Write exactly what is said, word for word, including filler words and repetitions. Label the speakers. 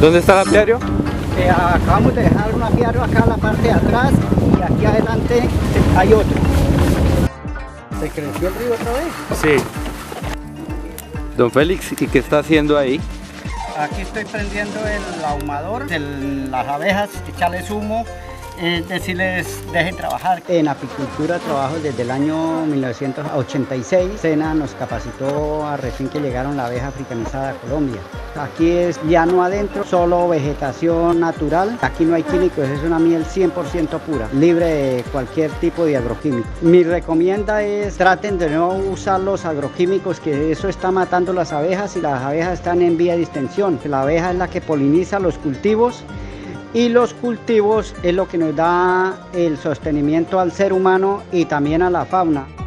Speaker 1: ¿Dónde está el apiario?
Speaker 2: Eh, acabamos de dejar un apiario acá en la parte de atrás y aquí adelante hay otro. ¿Se creció el río otra vez?
Speaker 1: Sí. Don Félix, ¿y qué está haciendo ahí?
Speaker 2: Aquí estoy prendiendo el ahumador de las abejas, echarles humo, es decirles dejen trabajar. En apicultura trabajo desde el año mil novecientos ochenta y seis. SENA nos capacitó a recién que llegaron la abeja africanizada a Colombia. Aquí es llano adentro, solo vegetación natural. Aquí no hay químicos, es una miel cien por ciento pura, libre de cualquier tipo de agroquímico. Mi recomienda es traten de no usar los agroquímicos, que eso está matando las abejas y las abejas están en vía de extinción. La abeja es la que poliniza los cultivos y los cultivos es lo que nos da el sostenimiento al ser humano y también a la fauna.